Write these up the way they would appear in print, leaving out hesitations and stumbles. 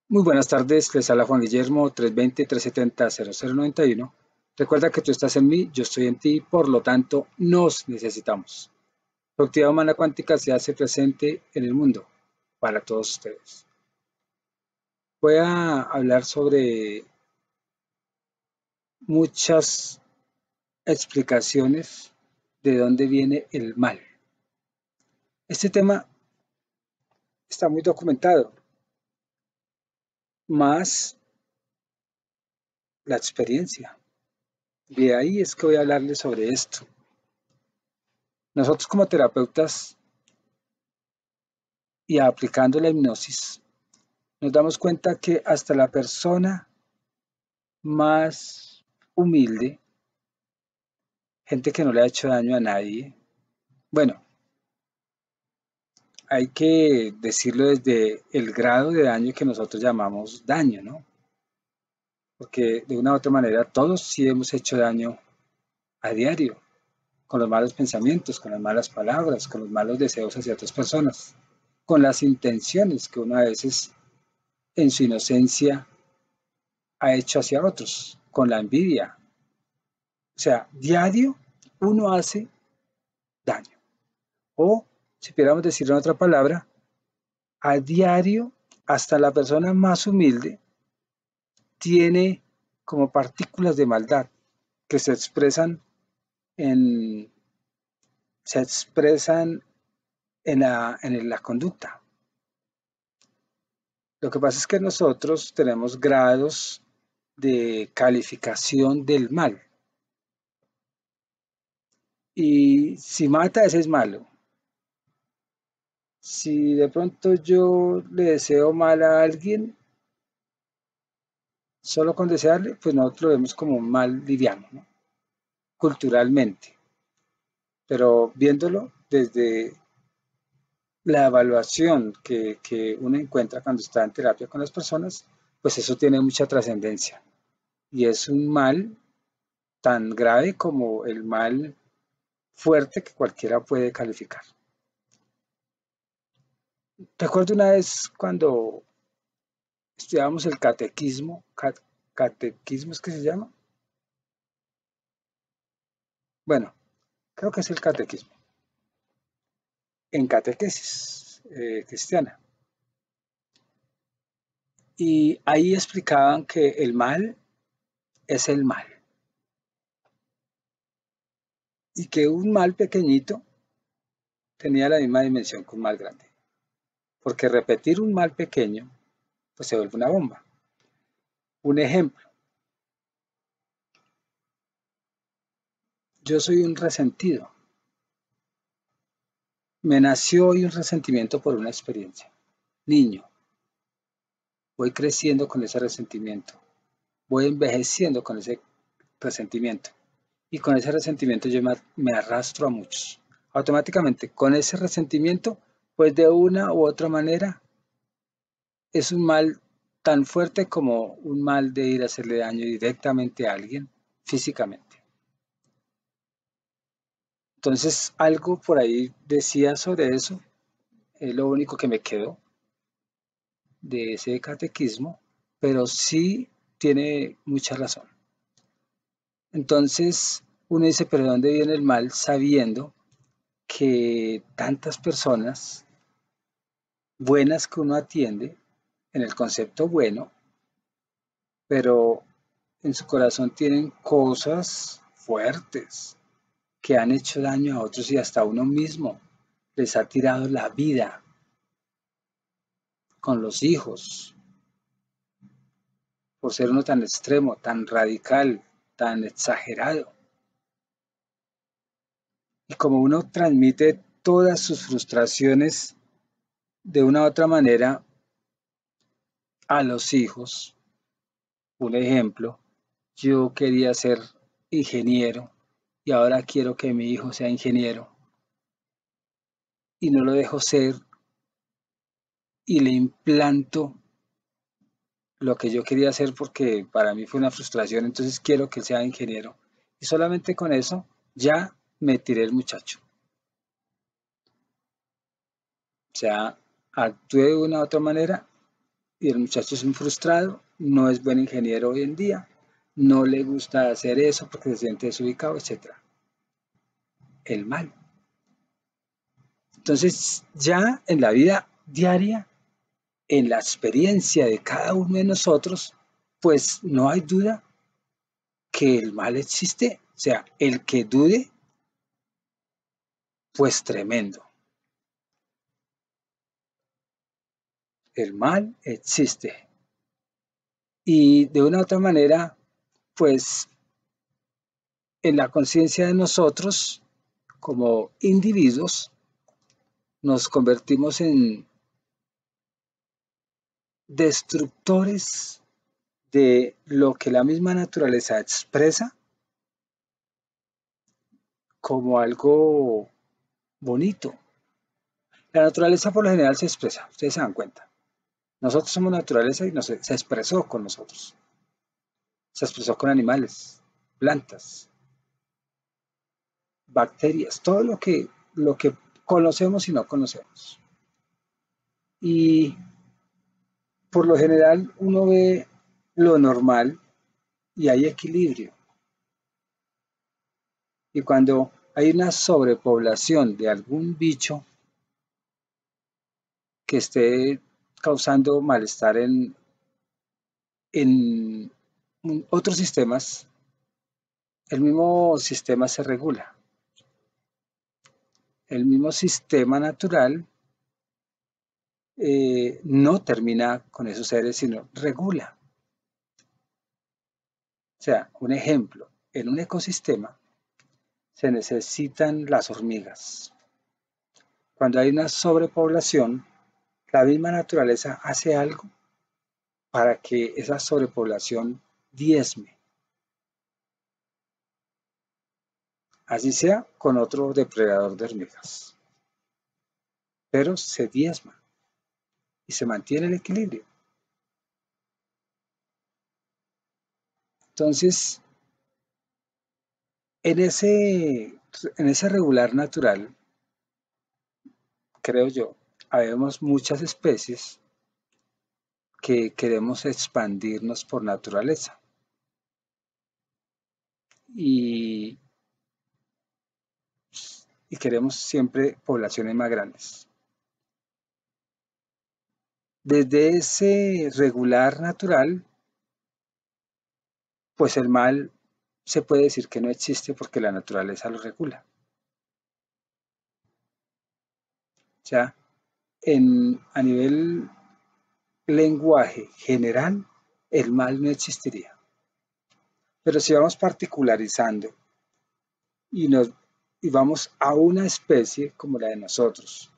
Muy buenas tardes, les habla Juan Guillermo 320-370-0091. Recuerda que tú estás en mí, yo estoy en ti, por lo tanto nos necesitamos. Productividad humana cuántica se hace presente en el mundo para todos ustedes. Voy a hablar sobre muchas explicaciones de dónde viene el mal. Este tema está muy documentado, más la experiencia. De ahí es que voy a hablarles sobre esto. Nosotros como terapeutas y aplicando la hipnosis, nos damos cuenta que hasta la persona más humilde, gente que no le ha hecho daño a nadie, bueno, hay que decirlo desde el grado de daño que nosotros llamamos daño, ¿no? Porque de una u otra manera todos sí hemos hecho daño a diario, con los malos pensamientos, con las malas palabras, con los malos deseos hacia otras personas, con las intenciones que uno a veces en su inocencia ha hecho hacia otros, con la envidia. O sea, diario uno hace daño. O, si pudiéramos decirlo en otra palabra, a diario hasta la persona más humilde tiene como partículas de maldad que en, se expresan en la conducta. Lo que pasa es que nosotros tenemos grados de calificación del mal. Y si mata, ese es malo. Si de pronto yo le deseo mal a alguien, solo con desearle, pues nosotros lo vemos como un mal liviano, ¿no? Culturalmente. Pero viéndolo desde la evaluación que uno encuentra cuando está en terapia con las personas, pues eso tiene mucha trascendencia. Y es un mal tan grave como el mal fuerte que cualquiera puede calificar. Recuerdo una vez cuando estudiábamos el catequismo, catequismo es que se llama. Bueno, creo que es el catequismo, en catequesis cristiana. Y ahí explicaban que el mal es el mal y que un mal pequeñito tenía la misma dimensión que un mal grande. Porque repetir un mal pequeño, pues se vuelve una bomba. Un ejemplo, yo soy un resentido. Me nació hoy un resentimiento por una experiencia. Niño, voy creciendo con ese resentimiento. Voy envejeciendo con ese resentimiento. Y con ese resentimiento yo me arrastro a muchos. Automáticamente, con ese resentimiento, pues de una u otra manera, es un mal tan fuerte como un mal de ir a hacerle daño directamente a alguien físicamente. Entonces, algo por ahí decía sobre eso, es lo único que me quedó de ese catequismo, pero sí tiene mucha razón. Entonces, uno dice, pero ¿de dónde viene el mal? Sabiendo que tantas personas buenas que uno atiende, en el concepto bueno, pero en su corazón tienen cosas fuertes que han hecho daño a otros y hasta a uno mismo les ha tirado la vida con los hijos, por ser uno tan extremo, tan radical, tan exagerado. Y como uno transmite todas sus frustraciones de una u otra manera a los hijos, un ejemplo, yo quería ser ingeniero y ahora quiero que mi hijo sea ingeniero y no lo dejo ser y le implanto lo que yo quería hacer porque para mí fue una frustración, entonces quiero que sea ingeniero. Y solamente con eso ya me tiré el muchacho. O sea, actué de una u otra manera y el muchacho es un frustrado, no es buen ingeniero hoy en día, no le gusta hacer eso porque se siente desubicado, etc. El mal. Entonces, ya en la vida diaria, en la experiencia de cada uno de nosotros, pues no hay duda que el mal existe. O sea, el que dude, pues tremendo. El mal existe. Y de una u otra manera, pues en la conciencia de nosotros, como individuos, nos convertimos en destructores de lo que la misma naturaleza expresa como algo bonito. La naturaleza por lo general se expresa, ustedes se dan cuenta. Nosotros somos naturaleza y se expresó con nosotros. Se expresó con animales, plantas, bacterias, todo lo que conocemos y no conocemos. Y por lo general uno ve lo normal y hay equilibrio. Y cuando hay una sobrepoblación de algún bicho que esté causando malestar en otros sistemas, el mismo sistema se regula. El mismo sistema natural no termina con esos seres, sino regula. O sea, un ejemplo, en un ecosistema se necesitan las hormigas. Cuando hay una sobrepoblación, la misma naturaleza hace algo para que esa sobrepoblación diezme. Así sea con otro depredador de hormigas. Pero se diezma y se mantiene el equilibrio. Entonces, en ese regular natural, creo yo, habemos muchas especies que queremos expandirnos por naturaleza. Y, y queremos siempre poblaciones más grandes. Desde ese regular natural, pues el mal se puede decir que no existe porque la naturaleza lo regula. O sea, a nivel lenguaje general, el mal no existiría. Pero si vamos particularizando y, y vamos a una especie como la de nosotros,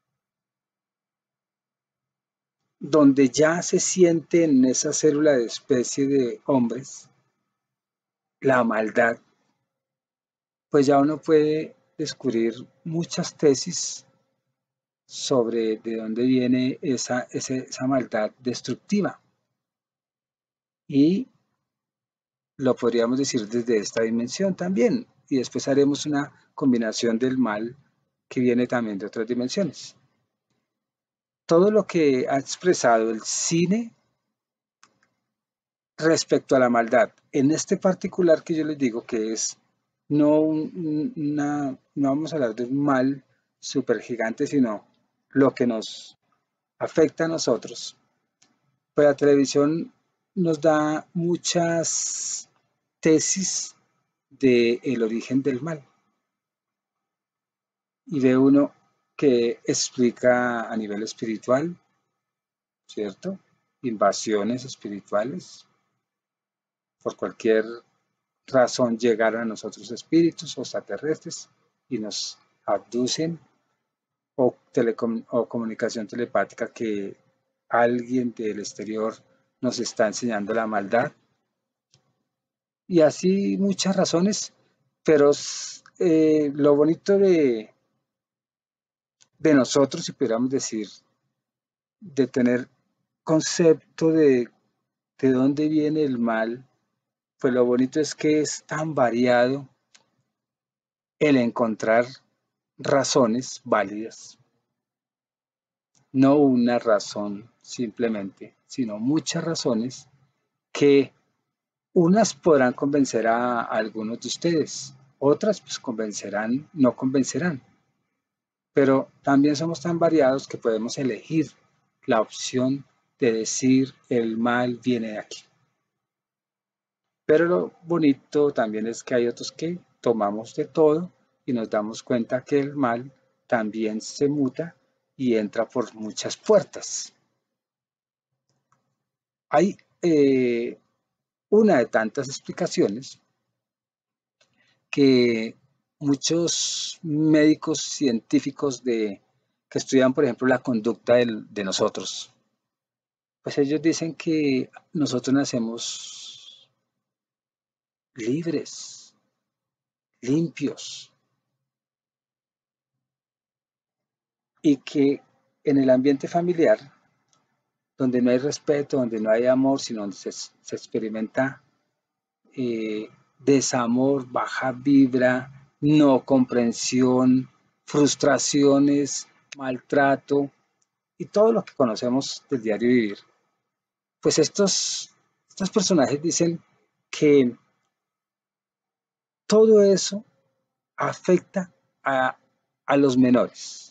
donde ya se siente en esa célula de especie de hombres la maldad, pues ya uno puede descubrir muchas tesis sobre de dónde viene esa maldad destructiva. Y lo podríamos decir desde esta dimensión también. Y después haremos una combinación del mal que viene también de otras dimensiones. Todo lo que ha expresado el cine respecto a la maldad, en este particular que yo les digo que es no vamos a hablar de un mal súper gigante, sino lo que nos afecta a nosotros. Pues la televisión nos da muchas tesis del origen del mal. Y ve uno que explica a nivel espiritual, ¿cierto? Invasiones espirituales. Por cualquier razón llegaron a nosotros espíritus o extraterrestres y nos abducen o comunicación telepática que alguien del exterior nos está enseñando la maldad y así muchas razones, pero lo bonito de nosotros, si pudiéramos decir, de tener concepto de dónde viene el mal, pues lo bonito es que es tan variado el encontrar razones válidas, no una razón simplemente sino muchas razones que unas podrán convencer a algunos de ustedes, otras pues convencerán, no convencerán, pero también somos tan variados que podemos elegir la opción de decir el mal viene de aquí. Pero lo bonito también es que hay otros que tomamos de todo y nos damos cuenta que el mal también se muta y entra por muchas puertas. Hay una de tantas explicaciones que muchos médicos científicos que estudian, por ejemplo, la conducta de nosotros, pues ellos dicen que nosotros nacemos libres, limpios, y que en el ambiente familiar, donde no hay respeto, donde no hay amor, sino donde se experimenta desamor, baja vibra, no comprensión, frustraciones, maltrato y todo lo que conocemos del diario vivir. Pues estos personajes dicen que todo eso afecta a los menores.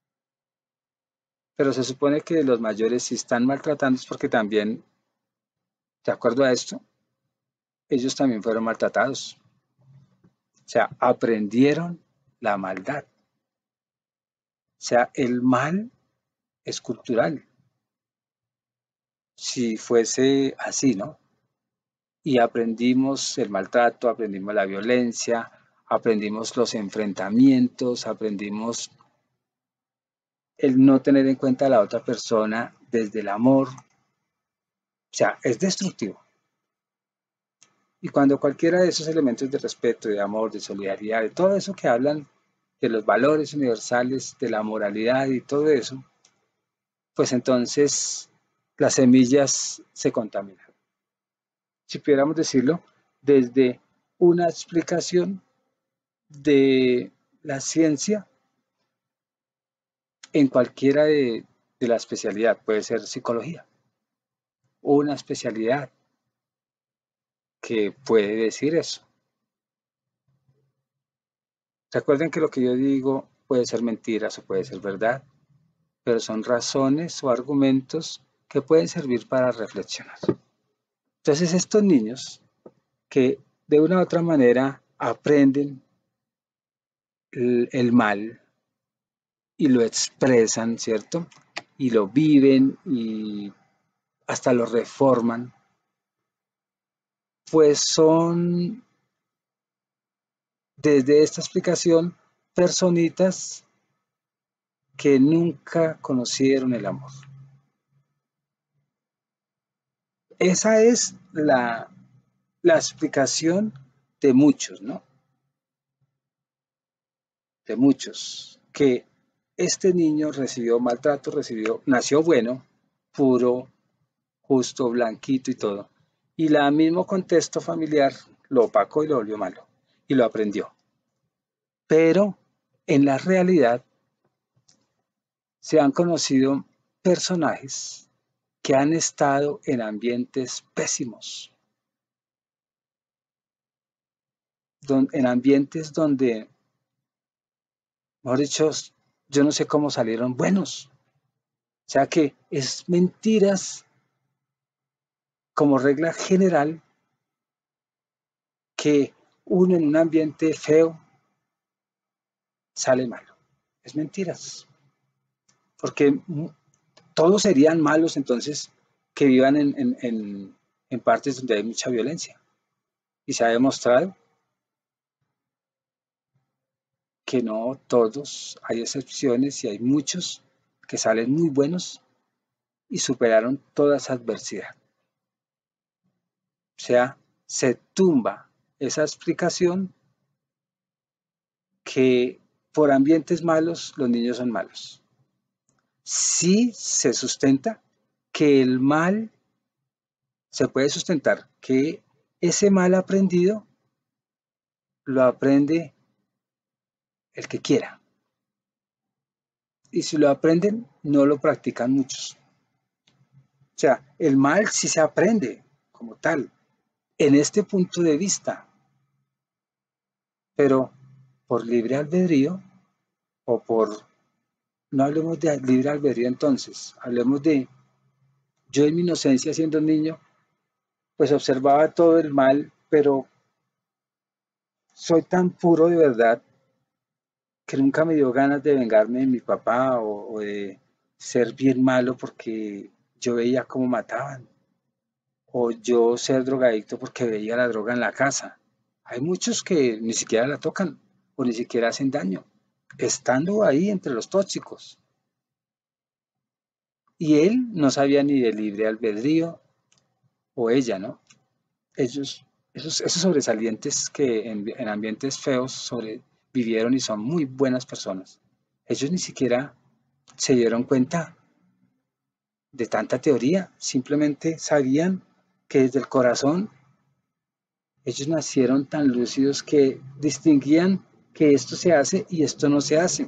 Pero se supone que los mayores si están maltratando es porque también, de acuerdo a esto, ellos también fueron maltratados. O sea, aprendieron la maldad. O sea, el mal es cultural. Si fuese así, ¿no? Y aprendimos el maltrato, aprendimos la violencia, aprendimos los enfrentamientos, aprendimos el no tener en cuenta a la otra persona desde el amor. O sea, es destructivo. Y cuando cualquiera de esos elementos de respeto, de amor, de solidaridad, de todo eso que hablan de los valores universales, de la moralidad y todo eso, pues entonces las semillas se contaminan. Si pudiéramos decirlo, desde una explicación de la ciencia en cualquiera de la especialidad, puede ser psicología, o una especialidad que puede decir eso. Recuerden que lo que yo digo puede ser mentiras o puede ser verdad, pero son razones o argumentos que pueden servir para reflexionar. Entonces estos niños que de una u otra manera aprenden el mal y lo expresan, ¿cierto? Y lo viven y hasta lo reforman, pues son desde esta explicación personitas que nunca conocieron el amor. Esa es la explicación de muchos, ¿no? De muchos, que este niño recibió maltrato, nació bueno, puro, justo, blanquito y todo. Y el mismo contexto familiar lo opacó y lo volvió malo. Y lo aprendió. Pero en la realidad se han conocido personajes que han estado en ambientes pésimos, en ambientes donde, mejor dicho, yo no sé cómo salieron buenos. O sea que es mentiras como regla general que uno en un ambiente feo sale malo. Es mentiras. Porque todos serían malos entonces que vivan en partes donde hay mucha violencia. Y se ha demostrado que no todos, hay excepciones y hay muchos que salen muy buenos y superaron toda esa adversidad. O sea, se tumba esa explicación que por ambientes malos los niños son malos. Sí se sustenta que el mal se puede sustentar, que ese mal aprendido lo aprende el que quiera. Y si lo aprenden, no lo practican muchos. O sea, el mal sí se aprende como tal, en este punto de vista, pero por libre albedrío o por, no hablemos de libre albedrío entonces, hablemos de yo en mi inocencia siendo niño, pues observaba todo el mal, pero soy tan puro de verdad que nunca me dio ganas de vengarme de mi papá o de ser bien malo porque yo veía cómo mataban, o yo ser drogadicto porque veía la droga en la casa. Hay muchos que ni siquiera la tocan o ni siquiera hacen daño, estando ahí entre los tóxicos. Y él no sabía ni de libre albedrío, o ella, ¿no? Esos sobresalientes que en ambientes feos sobrevivieron y son muy buenas personas, ellos ni siquiera se dieron cuenta de tanta teoría, simplemente sabían que desde el corazón ellos nacieron tan lúcidos que distinguían que esto se hace y esto no se hace.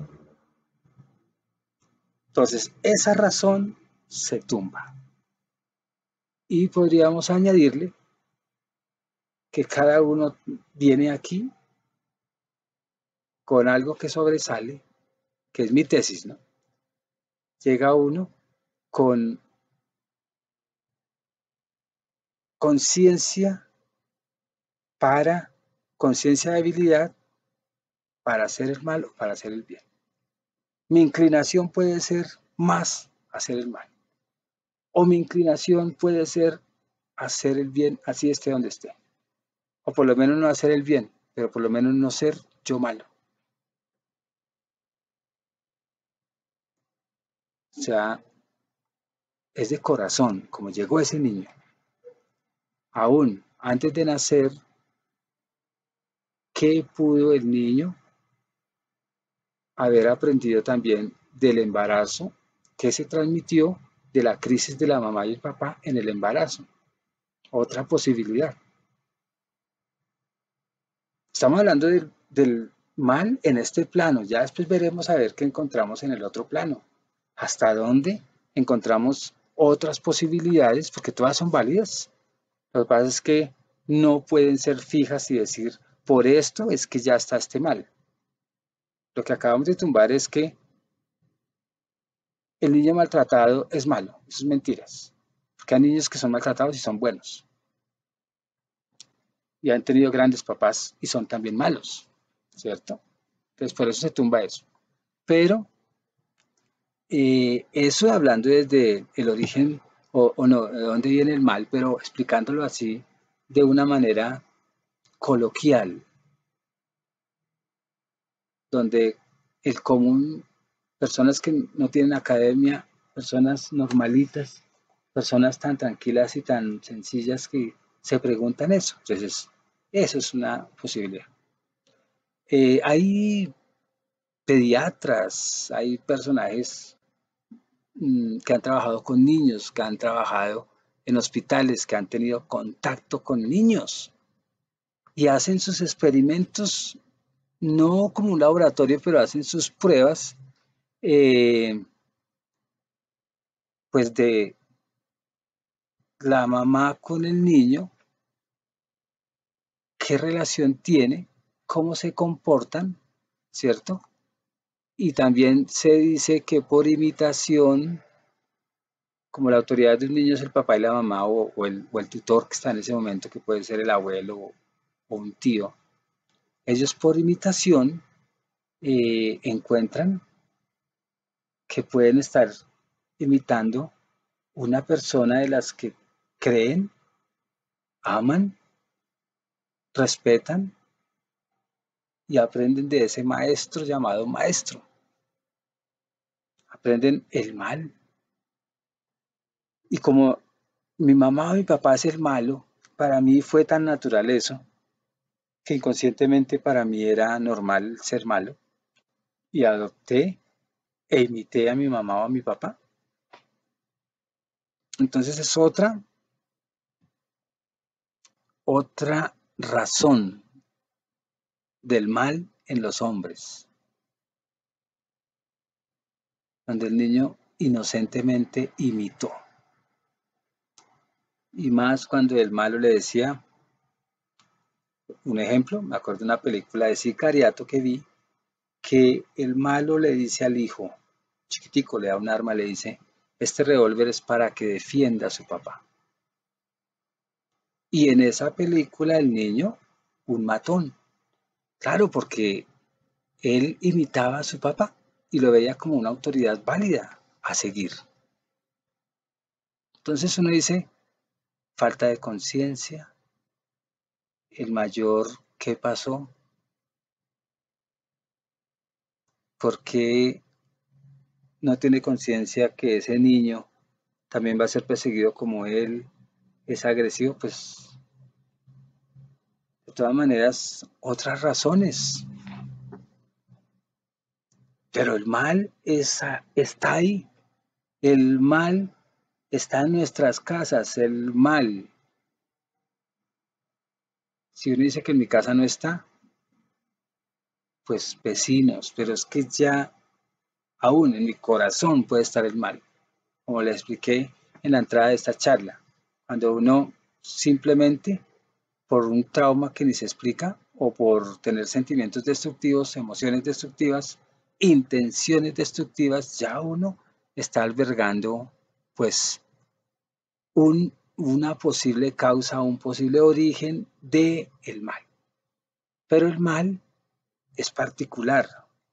Entonces, esa razón se tumba. Y podríamos añadirle que cada uno viene aquí con algo que sobresale, que es mi tesis, ¿no? Llega uno con conciencia para, conciencia de habilidad para hacer el mal o para hacer el bien. Mi inclinación puede ser más hacer el mal, o mi inclinación puede ser hacer el bien así esté donde esté, o por lo menos no hacer el bien, pero por lo menos no ser yo malo. O sea, es de corazón, como llegó ese niño. Aún antes de nacer, ¿qué pudo el niño haber aprendido también del embarazo? ¿Qué se transmitió de la crisis de la mamá y el papá en el embarazo? Otra posibilidad. Estamos hablando del mal en este plano, ya después veremos a ver qué encontramos en el otro plano. ¿Hasta dónde encontramos otras posibilidades? Porque todas son válidas. Lo que pasa es que no pueden ser fijas y decir, por esto es que ya está este mal. Lo que acabamos de tumbar es que el niño maltratado es malo. Eso es mentiras. Porque hay niños que son maltratados y son buenos. Y han tenido grandes papás y son también malos. ¿Cierto? Entonces por eso se tumba eso. Pero eso hablando desde el origen o no, de dónde viene el mal, pero explicándolo así de una manera coloquial, donde el común, personas que no tienen academia, personas normalitas, personas tan tranquilas y tan sencillas que se preguntan eso. Entonces, eso es una posibilidad. Hay pediatras, hay personajes que han trabajado con niños, que han trabajado en hospitales, que han tenido contacto con niños y hacen sus experimentos, no como un laboratorio, pero hacen sus pruebas, eh, pues de la mamá con el niño, qué relación tiene, cómo se comportan, ¿cierto? Y también se dice que por imitación, como la autoridad del niño es el papá y la mamá o el tutor que está en ese momento, que puede ser el abuelo o un tío, ellos por imitación encuentran que pueden estar imitando una persona de las que creen, aman, respetan y aprenden de ese maestro llamado maestro. Aprenden el mal. Y como mi mamá o mi papá es el malo, para mí fue tan natural eso, que inconscientemente para mí era normal ser malo. Y adopté e imité a mi mamá o a mi papá. Entonces es otra razón del mal en los hombres, donde el niño inocentemente imitó. Y más cuando el malo le decía, un ejemplo, me acuerdo de una película de Sicariato que vi, que el malo le dice al hijo, chiquitico, le da un arma, le dice, este revólver es para que defienda a su papá. Y en esa película el niño, un matón. Claro, porque él imitaba a su papá y lo veía como una autoridad válida a seguir. Entonces uno dice, falta de conciencia, el mayor, ¿qué pasó? ¿Por qué no tiene conciencia que ese niño también va a ser perseguido como él es agresivo? Pues de todas maneras, otras razones. Pero el mal está ahí. El mal está en nuestras casas. El mal. Si uno dice que en mi casa no está, pues vecinos. Pero es que ya aún en mi corazón puede estar el mal. Como le expliqué en la entrada de esta charla. Cuando uno simplemente por un trauma que ni se explica o por tener sentimientos destructivos, emociones destructivas, intenciones destructivas, ya uno está albergando pues una posible causa, un posible origen de el mal. Pero el mal es particular.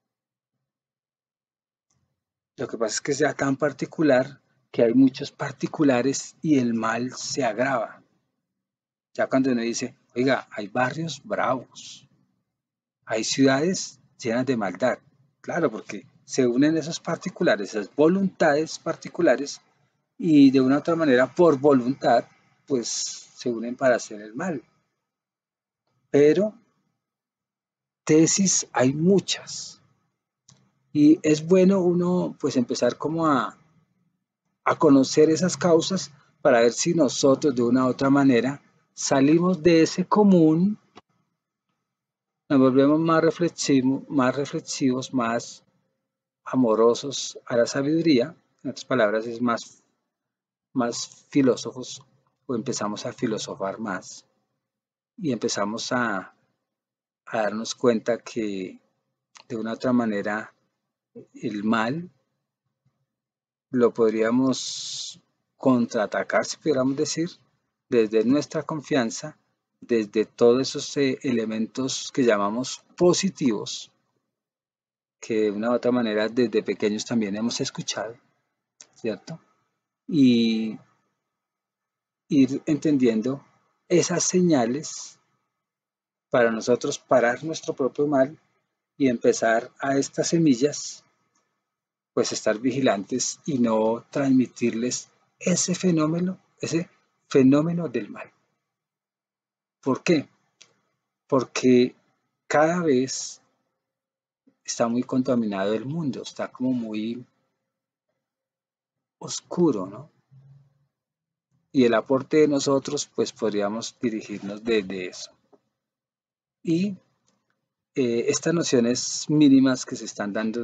Lo que pasa es que sea tan particular que hay muchos particulares y el mal se agrava. Ya cuando uno dice, oiga, hay barrios bravos, hay ciudades llenas de maldad, claro, porque se unen esos particulares, esas voluntades particulares, y de una u otra manera, por voluntad, pues se unen para hacer el mal. Pero tesis hay muchas, y es bueno uno, pues empezar como a conocer esas causas para ver si nosotros de una u otra manera salimos de ese común, nos volvemos más reflexivos, más amorosos a la sabiduría, en otras palabras, es más filósofos o empezamos a filosofar más y empezamos a darnos cuenta que de una u otra manera el mal lo podríamos contraatacar, si pudiéramos decir, desde nuestra confianza, desde todos esos elementos que llamamos positivos, que de una u otra manera desde pequeños también hemos escuchado, ¿cierto? Y ir entendiendo esas señales para nosotros parar nuestro propio mal y empezar a estas semillas, pues estar vigilantes y no transmitirles ese fenómeno del mal. ¿Por qué? Porque cada vez está muy contaminado el mundo, está como muy oscuro, ¿no? Y el aporte de nosotros, pues podríamos dirigirnos desde eso. Y estas nociones mínimas que se están dando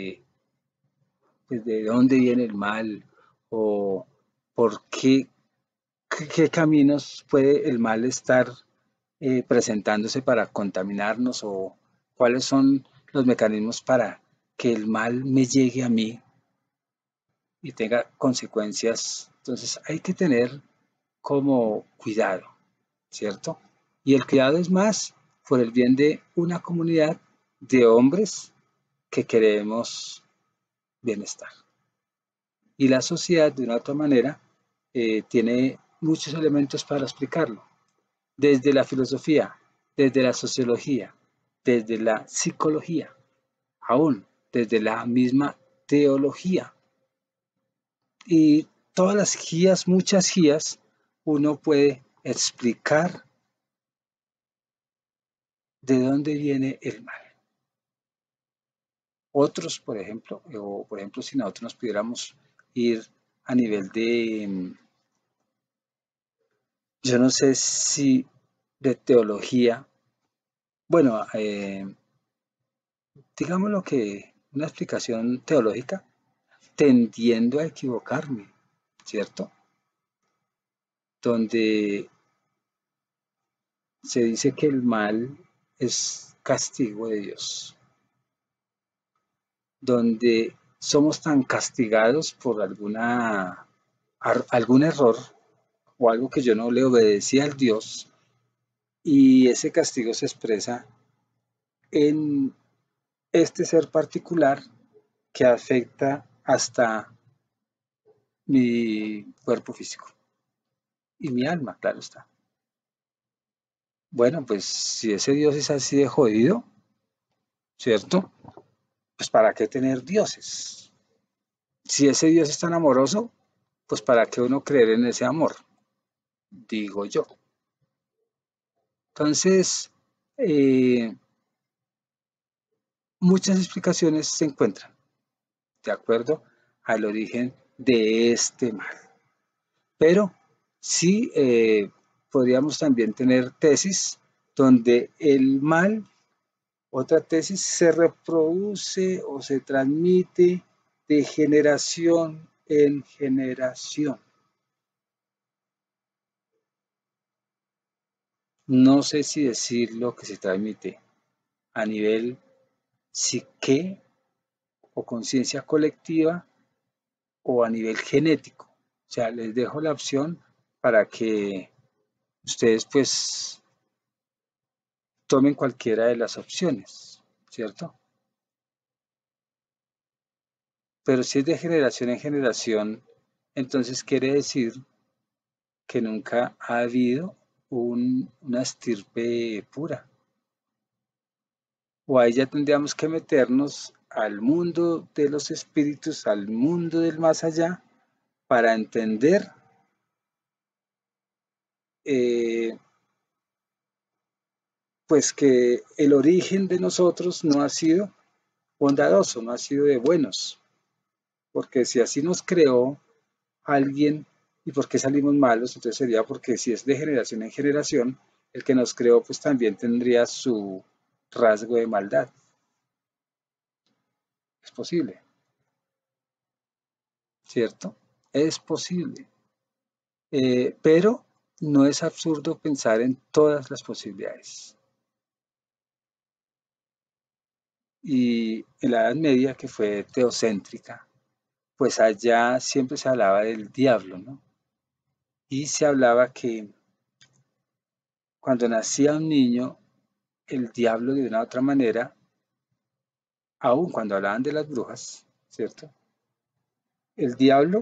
pues, de dónde viene el mal o por qué caminos puede el mal estar presentándose para contaminarnos o cuáles son los mecanismos para que el mal me llegue a mí y tenga consecuencias. Entonces hay que tener como cuidado, ¿cierto? Y el cuidado es más por el bien de una comunidad de hombres que queremos bienestar. Y la sociedad, de una u otra manera, tiene muchos elementos para explicarlo, desde la filosofía, desde la sociología, desde la psicología, aún desde la misma teología. Y todas las guías, muchas guías, uno puede explicar de dónde viene el mal. Otros, por ejemplo, o por ejemplo, si nosotros nos pudiéramos ir a nivel de, yo no sé si de teología, bueno, digamos lo que una explicación teológica, tendiendo a equivocarme, ¿cierto? donde se dice que el mal es castigo de Dios, donde somos tan castigados por algún error o algo que yo no le obedecí al Dios, y ese castigo se expresa en este ser particular que afecta hasta mi cuerpo físico y mi alma, claro está. Bueno, pues si ese Dios es así de jodido, ¿cierto? Pues ¿para qué tener dioses? Si ese Dios es tan amoroso, pues ¿para qué uno creer en ese amor? Digo yo. Entonces, eh, muchas explicaciones se encuentran de acuerdo al origen de este mal. Pero sí podríamos también tener tesis donde el mal, otra tesis, se reproduce o se transmite de generación en generación. No sé si decir lo que se transmite a nivel psique o conciencia colectiva o a nivel genético. O sea, les dejo la opción para que ustedes pues tomen cualquiera de las opciones, ¿cierto? Pero si es de generación en generación, entonces quiere decir que nunca ha habido una estirpe pura. O ahí ya tendríamos que meternos al mundo de los espíritus, al mundo del más allá, para entender eh, pues que el origen de nosotros no ha sido bondadoso, no ha sido de buenos, porque si así nos creó alguien y por qué salimos malos, entonces sería porque si es de generación en generación, el que nos creó pues también tendría su rasgo de maldad. Es posible, ¿cierto? Es posible. Pero no es absurdo pensar en todas las posibilidades. Y en la Edad Media, que fue teocéntrica, pues allá siempre se hablaba del diablo, ¿no? Y se hablaba que cuando nacía un niño, el diablo de una u otra manera, aun cuando hablaban de las brujas, ¿cierto? El diablo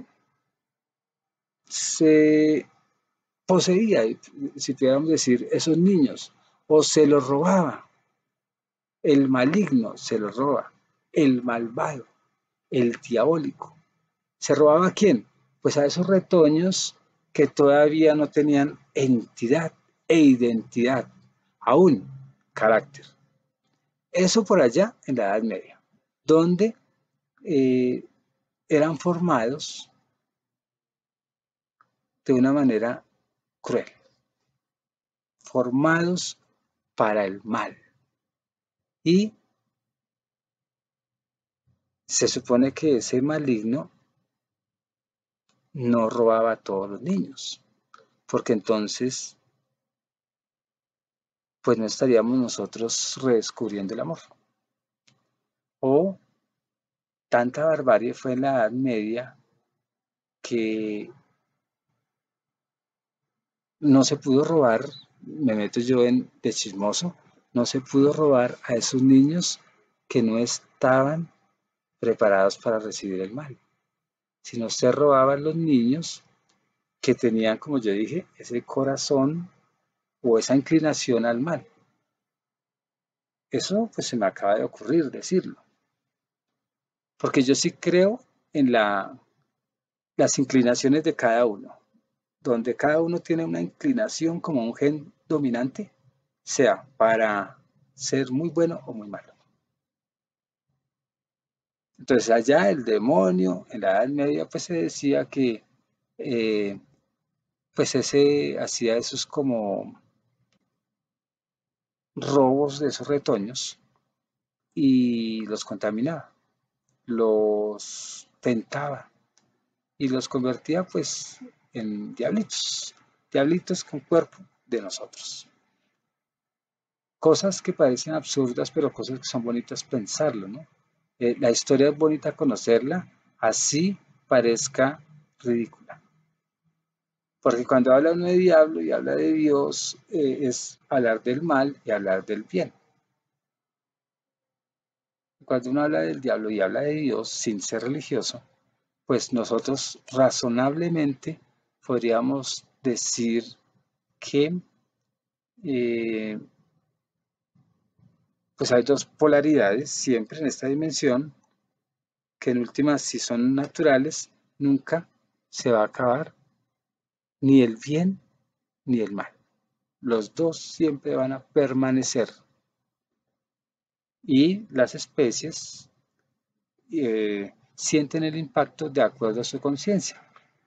se poseía, si pudiéramos decir, esos niños, o se los robaba. El maligno se los roba, el malvado, el diabólico. ¿Se robaba a quién? Pues a esos retoños que todavía no tenían entidad e identidad, aún carácter. Eso por allá en la Edad Media, donde eh, eran formados de una manera cruel, formados para el mal. Y se supone que ese maligno no robaba a todos los niños, porque entonces pues no estaríamos nosotros redescubriendo el amor. O tanta barbarie fue en la Edad Media que no se pudo robar, me meto yo de chismoso, no se pudo robar a esos niños que no estaban preparados para recibir el mal, sino se robaban los niños que tenían, como yo dije, ese corazón o esa inclinación al mal. Eso pues se me acaba de ocurrir decirlo, porque yo sí creo en las inclinaciones de cada uno, donde cada uno tiene una inclinación como un gen dominante, sea para ser muy bueno o muy malo. Entonces allá el demonio, en la Edad Media, pues se decía que eh, pues ese hacía esos como robos de esos retoños y los contaminaba, los tentaba y los convertía pues en diablitos. diablitos con cuerpo de nosotros. Cosas que parecen absurdas, pero cosas que son bonitas pensarlo, ¿no? La historia es bonita conocerla, así parezca ridícula. Porque cuando habla uno de diablo y habla de Dios, es hablar del mal y hablar del bien. Cuando uno habla del diablo y habla de Dios sin ser religioso, pues nosotros razonablemente podríamos decir que eh, pues hay dos polaridades siempre en esta dimensión, que en últimas si son naturales, nunca se va a acabar ni el bien ni el mal. Los dos siempre van a permanecer y las especies sienten el impacto de acuerdo a su conciencia.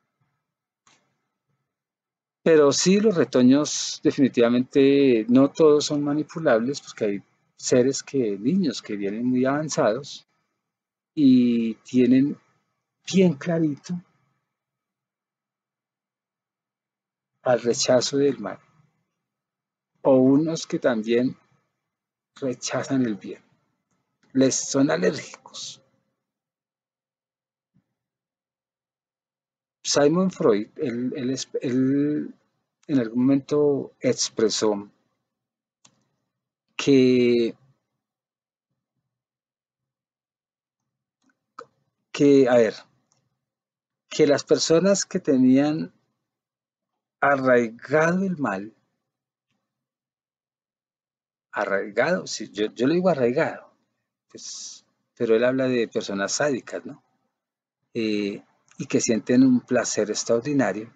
Pero sí, los retoños definitivamente no todos son manipulables, porque hay niños que vienen muy avanzados y tienen bien clarito al rechazo del mal, o unos que también rechazan el bien, les son alérgicos. Sigmund Freud, él en algún momento expresó que, a ver, que las personas que tenían arraigado el mal, arraigado, sí, yo le digo arraigado, pues, pero él habla de personas sádicas, ¿no? Y que sienten un placer extraordinario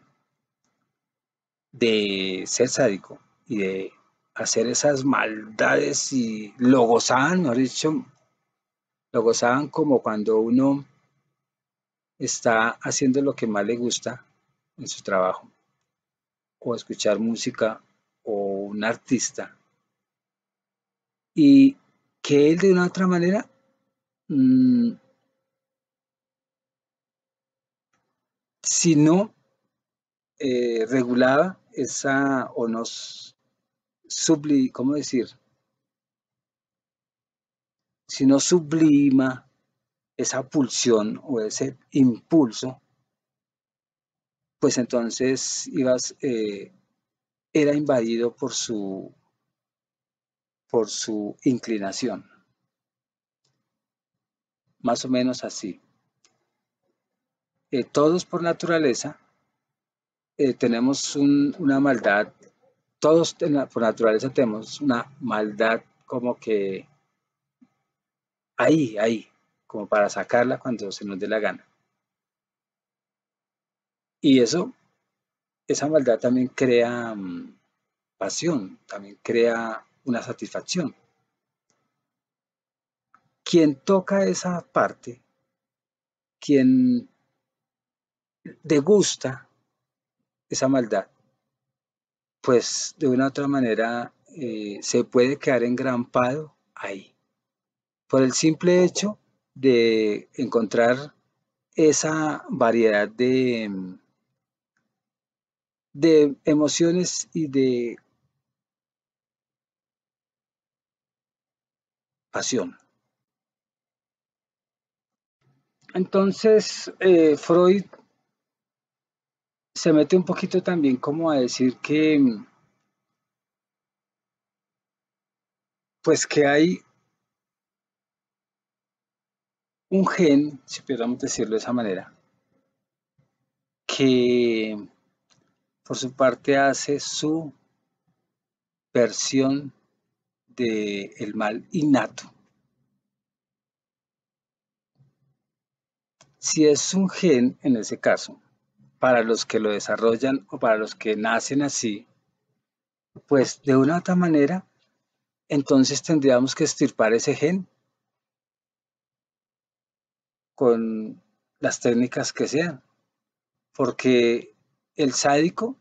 de ser sádico y de hacer esas maldades y lo gozaban, mejor dicho, lo gozaban como cuando uno está haciendo lo que más le gusta en su trabajo, o escuchar música o un artista, y que él de una otra manera, mmm, si no regulaba esa, o nos ¿cómo decir? Si no sublima esa pulsión o ese impulso, pues entonces era invadido por su inclinación, más o menos así. Todos por naturaleza tenemos una maldad, todos por naturaleza tenemos una maldad como que ahí, como para sacarla cuando se nos dé la gana. Y esa maldad también crea pasión, también crea una satisfacción. Quien toca esa parte, quien degusta esa maldad, pues de una u otra manera se puede quedar engrampado ahí, por el simple hecho de encontrar esa variedad de emociones y de pasión. Entonces, Freud se mete un poquito también como a decir que, pues que hay un gen, si pudiéramos decirlo de esa manera, que por su parte hace su versión del mal innato. Si es un gen, en ese caso, para los que lo desarrollan o para los que nacen así, pues de una u otra manera, entonces tendríamos que extirpar ese gen con las técnicas que sean, porque el sádico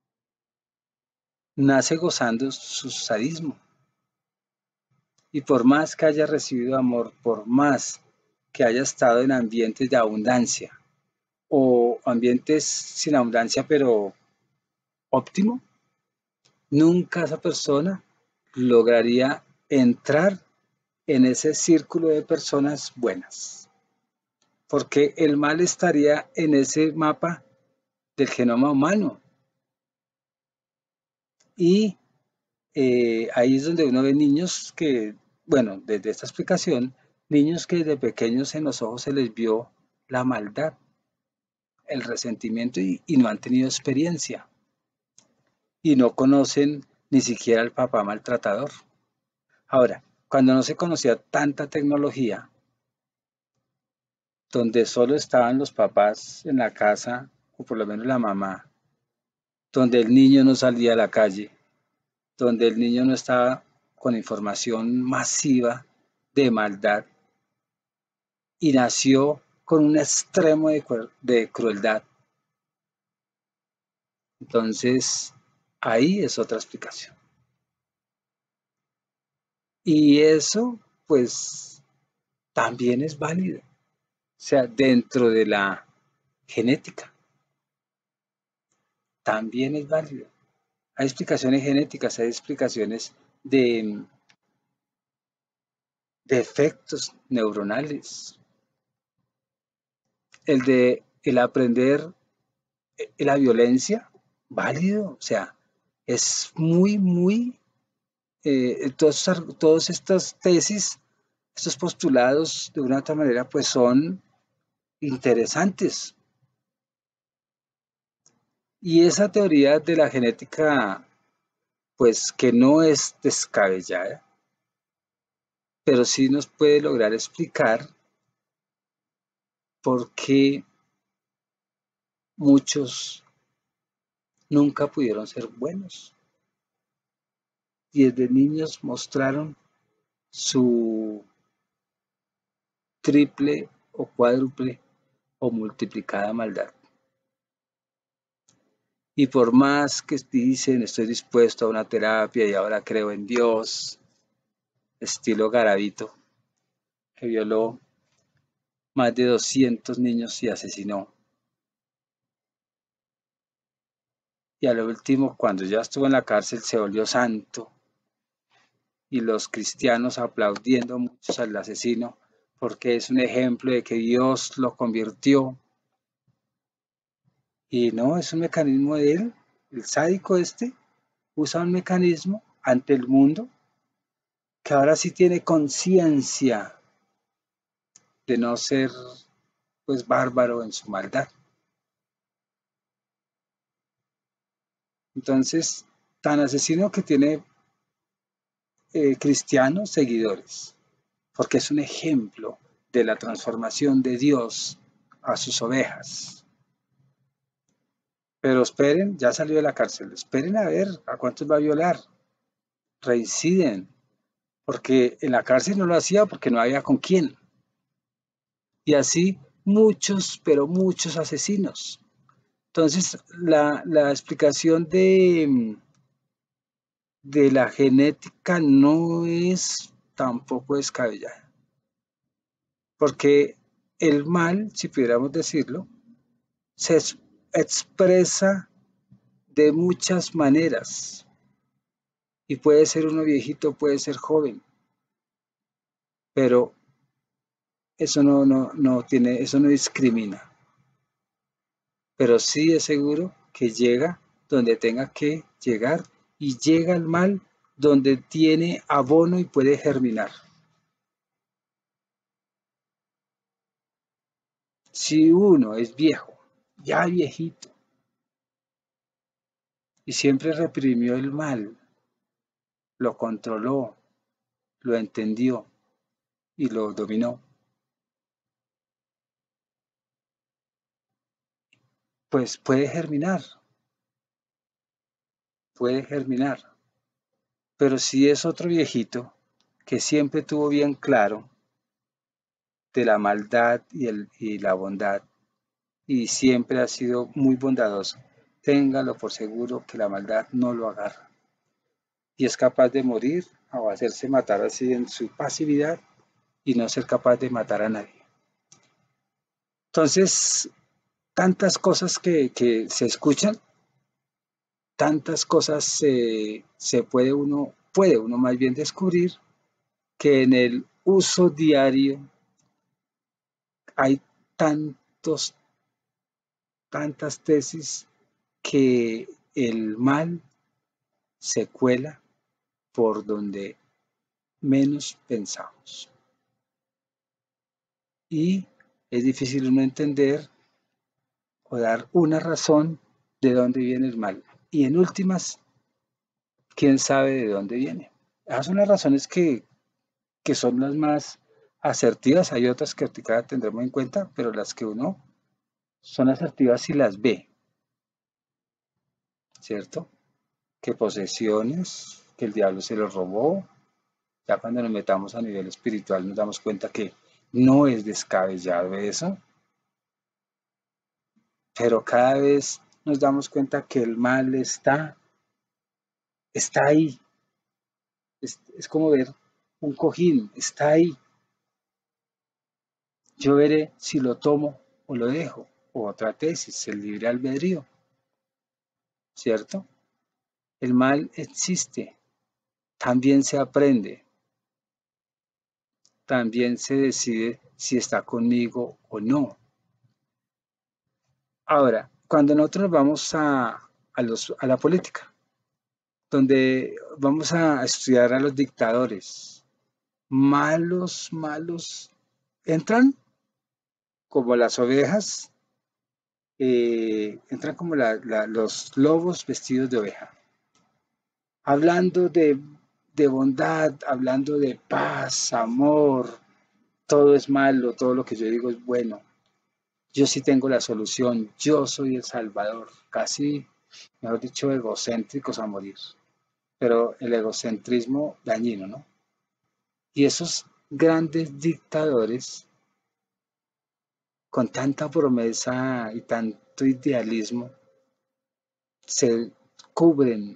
nace gozando su sadismo y por más que haya recibido amor, por más que haya estado en ambientes de abundancia o ambientes sin abundancia, pero óptimo, nunca esa persona lograría entrar en ese círculo de personas buenas, porque el mal estaría en ese mapa del genoma humano. Y ahí es donde uno ve niños que, bueno, desde esta explicación, niños que desde pequeños en los ojos se les vio la maldad, el resentimiento y no han tenido experiencia y no conocen ni siquiera al papá maltratador. Ahora, cuando no se conocía tanta tecnología, donde solo estaban los papás en la casa, o por lo menos la mamá, donde el niño no salía a la calle, donde el niño no estaba con información masiva de maldad y nació con un extremo de crueldad. Entonces, ahí es otra explicación. Y eso, pues, también es válido. O sea, dentro de la genética, también es válido. Hay explicaciones genéticas, hay explicaciones de efectos neuronales. El aprender la violencia, válido. O sea, es muy, todas estas tesis, estos postulados, de una u otra manera, pues son interesantes. Y esa teoría de la genética, pues que no es descabellada, pero sí nos puede lograr explicar por qué muchos nunca pudieron ser buenos. Y desde niños mostraron su triple o cuádruple o multiplicada maldad. Y por más que dicen estoy dispuesto a una terapia y ahora creo en Dios, estilo Garavito, que violó más de 200 niños y asesinó. Y a lo último, cuando ya estuvo en la cárcel, se volvió santo y los cristianos aplaudiendo mucho al asesino porque es un ejemplo de que Dios lo convirtió. Y no, es un mecanismo de él, el sádico este, usa un mecanismo ante el mundo que ahora sí tiene conciencia de no ser pues bárbaro en su maldad. Entonces, tan asesino que tiene cristianos seguidores, porque es un ejemplo de la transformación de Dios a sus ovejas. Pero esperen, ya salió de la cárcel, esperen a ver a cuántos va a violar, reinciden, porque en la cárcel no lo hacía porque no había con quién. Y así muchos, pero muchos asesinos. Entonces, la explicación de la genética no es tampoco descabellada, porque el mal, si pudiéramos decirlo, se expresa de muchas maneras y puede ser uno viejito, puede ser joven, pero eso no tiene, eso no discrimina, pero sí es seguro que llega donde tenga que llegar y llega el mal donde tiene abono y puede germinar. Si uno es viejo, ya viejito, y siempre reprimió el mal, lo controló, lo entendió y lo dominó, pues puede germinar, puede germinar. Pero si es otro viejito que siempre tuvo bien claro de la maldad y la bondad y siempre ha sido muy bondadoso, téngalo por seguro que la maldad no lo agarra. Y es capaz de morir o hacerse matar así en su pasividad y no ser capaz de matar a nadie. Entonces, tantas cosas que se escuchan tantas cosas puede uno más bien descubrir que en el uso diario hay tantos, tantas tesis que el mal se cuela por donde menos pensamos. Y es difícil uno entender o dar una razón de dónde viene el mal. Y en últimas, quién sabe de dónde viene. Esas son las razones que son las más asertivas. Hay otras que ahorita tendremos en cuenta, pero las que uno son asertivas si las ve, ¿cierto? Que posesiones, que el diablo se los robó. Ya cuando nos metamos a nivel espiritual nos damos cuenta que no es descabellado eso, pero cada vez nos damos cuenta que el mal está ahí. Es como ver un cojín, está ahí. Yo veré si lo tomo o lo dejo. O otra tesis, el libre albedrío, ¿cierto? El mal existe, también se aprende, también se decide si está conmigo o no. Ahora, cuando nosotros vamos a la política, donde vamos a estudiar a los dictadores, malos, entran como las ovejas, entran como los lobos vestidos de oveja, hablando de bondad, hablando de paz, amor, todo es malo, todo lo que yo digo es bueno. Yo sí tengo la solución, yo soy el Salvador, casi, mejor dicho, egocéntricos a morir, pero el egocentrismo dañino, ¿no? Y esos grandes dictadores, con tanta promesa y tanto idealismo, se cubren,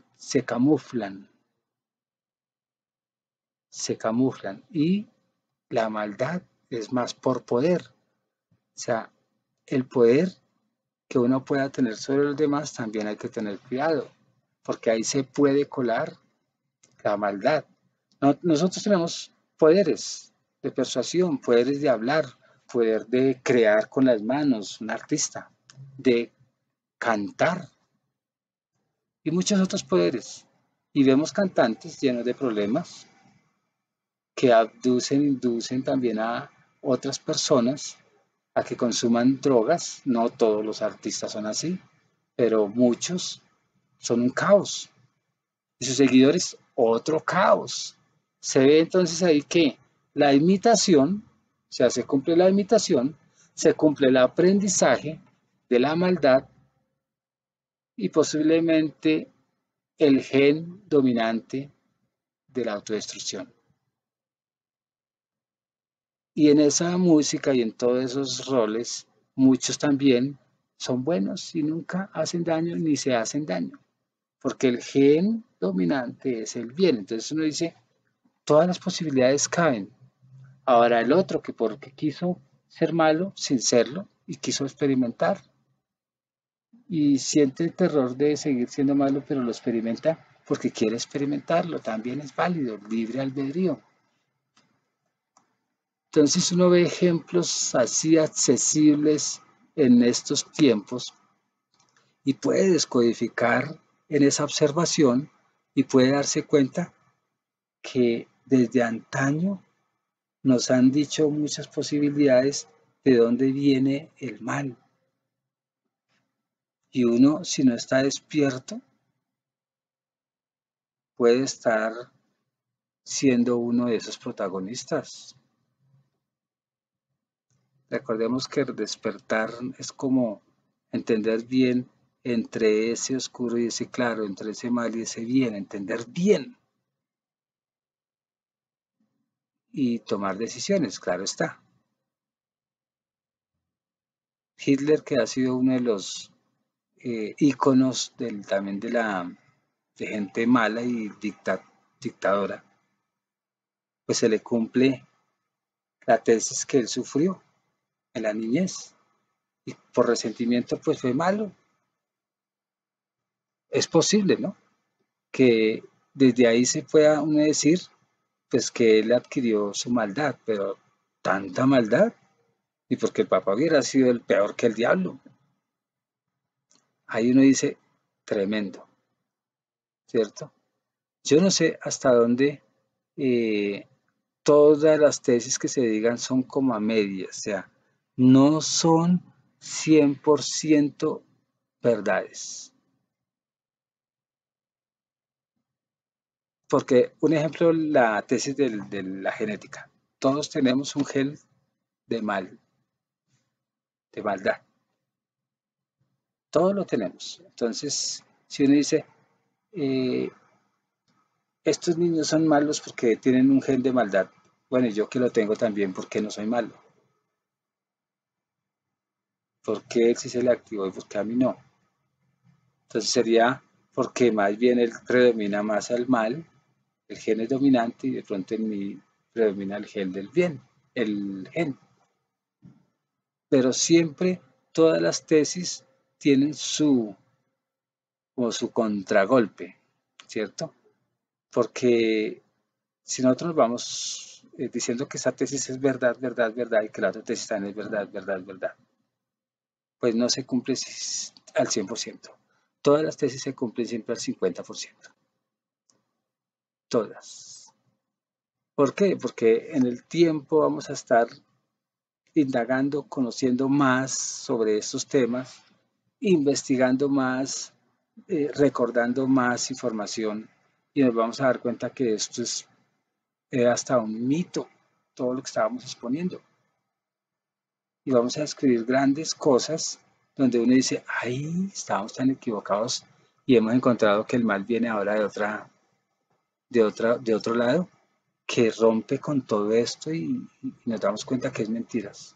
se camuflan y la maldad es más por poder. O sea, el poder que uno pueda tener sobre los demás también hay que tener cuidado, porque ahí se puede colar la maldad. Nosotros tenemos poderes de persuasión, poderes de hablar, poder de crear con las manos, un artista, de cantar y muchos otros poderes. Y vemos cantantes llenos de problemas que inducen también a otras personas a que consuman drogas. No todos los artistas son así, pero muchos son un caos. Y sus seguidores, otro caos. Se ve entonces ahí que la imitación, o sea, se cumple la imitación, se cumple el aprendizaje de la maldad y posiblemente el gen dominante de la autodestrucción. Y en esa música y en todos esos roles, muchos también son buenos y nunca hacen daño ni se hacen daño, porque el gen dominante es el bien. Entonces uno dice, todas las posibilidades caben. Ahora el otro que porque quiso ser malo sin serlo y quiso experimentar y siente el terror de seguir siendo malo, pero lo experimenta porque quiere experimentarlo, también es válido, libre albedrío. Entonces uno ve ejemplos así accesibles en estos tiempos y puede descodificar en esa observación y puede darse cuenta que desde antaño nos han dicho muchas posibilidades de dónde viene el mal. Y uno, si no está despierto, puede estar siendo uno de esos protagonistas. Recordemos que despertar es como entender bien entre ese oscuro y ese claro, entre ese mal y ese bien, entender bien y tomar decisiones, claro está. Hitler, que ha sido uno de los íconos también de gente mala y dictadora, pues se le cumple la tesis que él sufrió en la niñez y por resentimiento pues fue malo. es posible, ¿no? Que desde ahí se pueda uno decir, pues que él adquirió su maldad, pero tanta maldad, y porque el papá hubiera sido el peor que el diablo. Ahí uno dice, tremendo, ¿cierto? Yo no sé hasta dónde eh, todas las tesis que se digan son como a medias, o sea, no son 100% verdades. Porque un ejemplo, la tesis de la genética. Todos tenemos un gen de mal, de maldad. Todos lo tenemos. Entonces, si uno dice, eh, estos niños son malos porque tienen un gen de maldad, bueno, y yo que lo tengo también, ¿por qué no soy malo? ¿Por qué él sí se le activó y por qué a mí no? Entonces sería porque más bien él predomina más al mal, el gen es dominante y de pronto en mí predomina el gen del bien, el gen. Pero siempre todas las tesis tienen su, como su contragolpe, ¿cierto? Porque si nosotros nos vamos diciendo que esa tesis es verdad, verdad, verdad, y que la otra tesis también es verdad, verdad, verdad, pues no se cumple al 100%. Todas las tesis se cumplen siempre al 50%. Todas. ¿Por qué? Porque en el tiempo vamos a estar indagando, conociendo más sobre estos temas, investigando más, recordando más información y nos vamos a dar cuenta que esto es hasta un mito, todo lo que estábamos exponiendo. Y vamos a escribir grandes cosas donde uno dice, ay, estábamos tan equivocados y hemos encontrado que el mal viene ahora de otro lado, que rompe con todo esto y nos damos cuenta que es mentiras.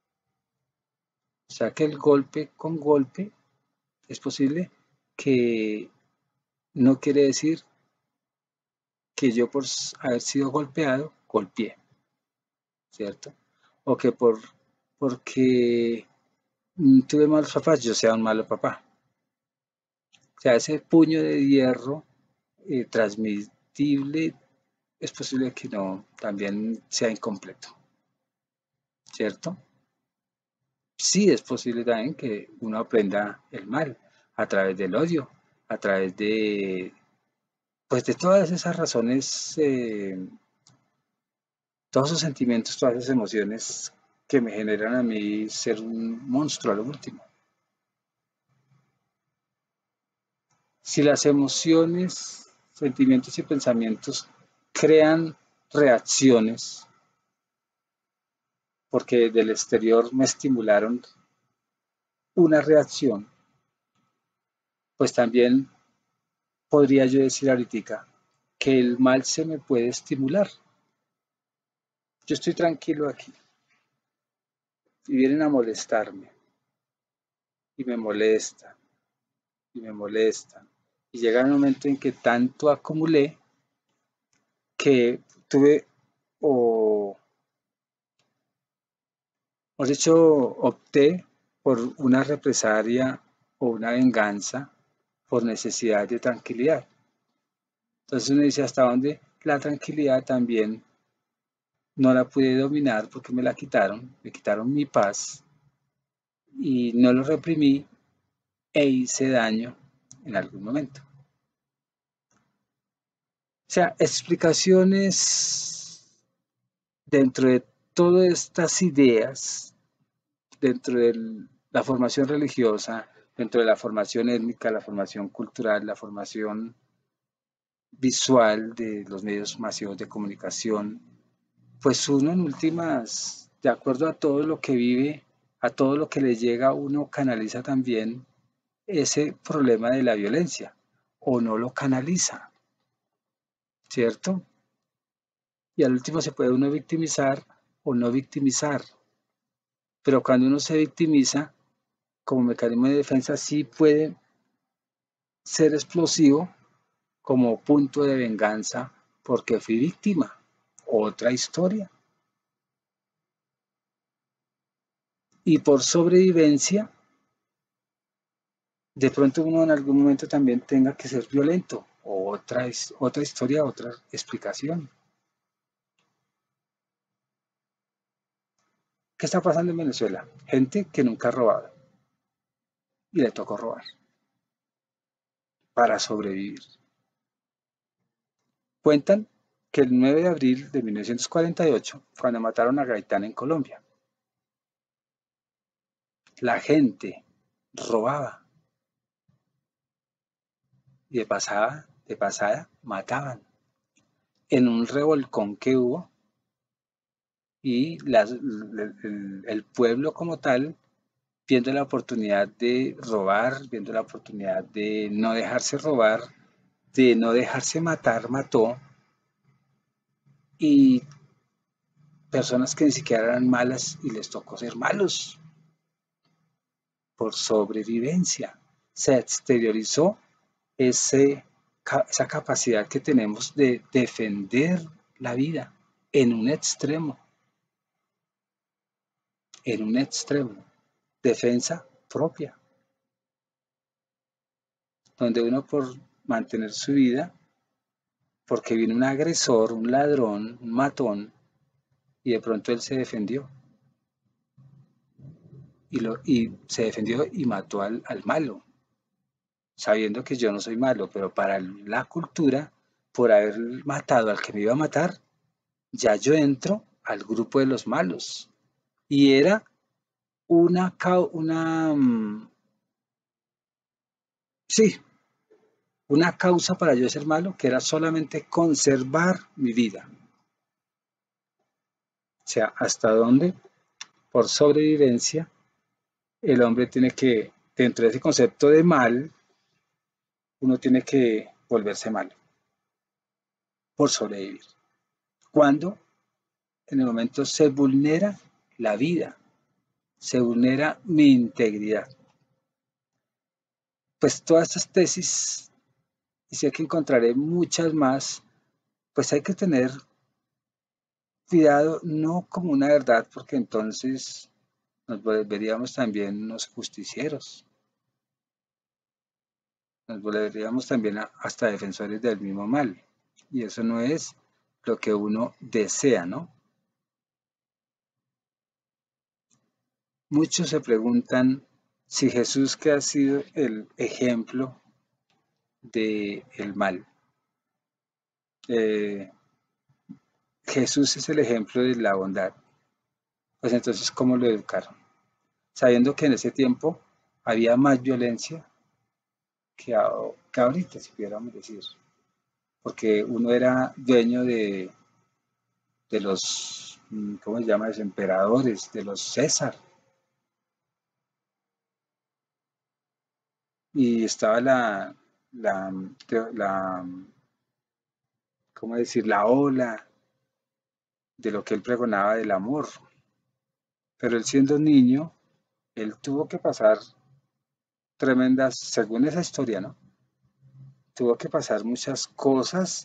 O sea que el golpe con golpe es posible que no quiere decir que yo por haber sido golpeado, golpeé, ¿cierto? O que porque tuve malos papás, yo sea un malo papá. O sea, ese puño de hierro transmitible es posible que no, también sea incompleto, ¿cierto? Sí es posible también que uno aprenda el mal a través del odio, a través de, pues de todas esas razones, todos esos sentimientos, todas esas emociones que me generan a mí ser un monstruo a lo último. Si las emociones, sentimientos y pensamientos crean reacciones, porque del exterior me estimularon una reacción, pues también podría yo decir ahorita que el mal se me puede estimular. Yo estoy tranquilo aquí y vienen a molestarme y me molestan y me molestan. Y llega un momento en que tanto acumulé que tuve o, por dicho, opté por una represalia o una venganza por necesidad de tranquilidad. Entonces uno dice hasta dónde la tranquilidad también no la pude dominar porque me quitaron mi paz y no lo reprimí e hice daño en algún momento. O sea, explicaciones dentro de todas estas ideas, dentro de la formación religiosa, dentro de la formación étnica, la formación cultural, la formación visual de los medios masivos de comunicación, pues uno en últimas, de acuerdo a todo lo que vive, a todo lo que le llega, uno canaliza también ese problema de la violencia o no lo canaliza, ¿cierto? Y al último se puede uno victimizar o no victimizar, pero cuando uno se victimiza, como mecanismo de defensa, sí puede ser explosivo como punto de venganza porque fui víctima. Otra historia. Y por sobrevivencia de pronto uno en algún momento también tenga que ser violento, o otra historia, otra explicación. ¿Qué está pasando en Venezuela? Gente que nunca ha robado y le tocó robar para sobrevivir. Cuentan que el 9 de abril de 1948, cuando mataron a Gaitán en Colombia, la gente robaba y de pasada mataban. En un revolcón que hubo y el pueblo como tal, viendo la oportunidad de robar, viendo la oportunidad de no dejarse robar, de no dejarse matar, mató, y personas que ni siquiera eran malas y les tocó ser malos por sobrevivencia. Se exteriorizó ese, esa capacidad que tenemos de defender la vida en un extremo, en un extremo, defensa propia, donde uno por mantener su vida, porque vino un agresor, un ladrón, un matón, y de pronto él se defendió, y se defendió y mató al malo, sabiendo que yo no soy malo, pero para la cultura, por haber matado al que me iba a matar, ya yo entro al grupo de los malos. Y era una, sí, una causa para yo ser malo, que era solamente conservar mi vida. O sea, hasta dónde, por sobrevivencia, el hombre tiene que, dentro de ese concepto de mal, uno tiene que volverse malo por sobrevivir. Cuando en el momento se vulnera la vida, se vulnera mi integridad. Pues todas estas tesis, y sé que encontraré muchas más, pues hay que tener cuidado, no como una verdad, porque entonces nos volveríamos también unos justicieros, nos volveríamos también hasta defensores del mismo mal, y eso no es lo que uno desea, ¿no? Muchos se preguntan si Jesús, que ha sido el ejemplo del mal, eh, Jesús es el ejemplo de la bondad, pues entonces ¿cómo lo educaron? Sabiendo que en ese tiempo había más violencia que ahorita, si pudiéramos decir, porque uno era dueño de los, ¿cómo se llama? Los emperadores, de los César, y estaba la, la, ¿cómo decir? La ola de lo que él pregonaba del amor, pero él siendo niño, él tuvo que pasar tremendas, según esa historia, ¿no? Tuvo que pasar muchas cosas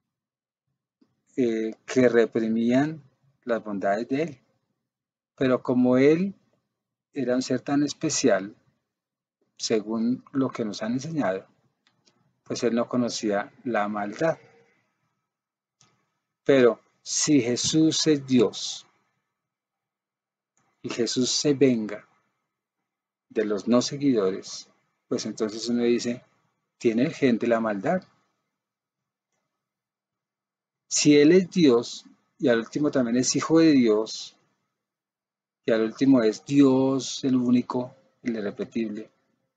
que reprimían las bondades de él. Pero como él era un ser tan especial, según lo que nos han enseñado, pues él no conocía la maldad. Pero si Jesús es Dios y Jesús se venga de los no seguidores, pues entonces uno dice, tiene el gen de la maldad. Si Él es Dios y al último también es hijo de Dios y al último es Dios el único, el irrepetible,